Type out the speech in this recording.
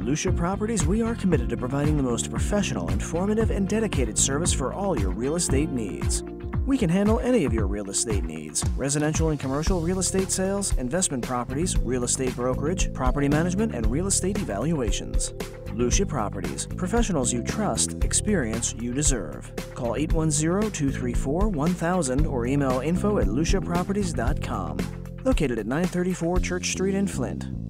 Lucia Properties, we are committed to providing the most professional, informative, and dedicated service for all your real estate needs. We can handle any of your real estate needs: residential and commercial real estate sales, investment properties, real estate brokerage, property management, and real estate evaluations. Lucia Properties, professionals you trust, experience you deserve. Call 810-234-1000 or email info@luciaproperties.com. Located at 934 Church Street in Flint.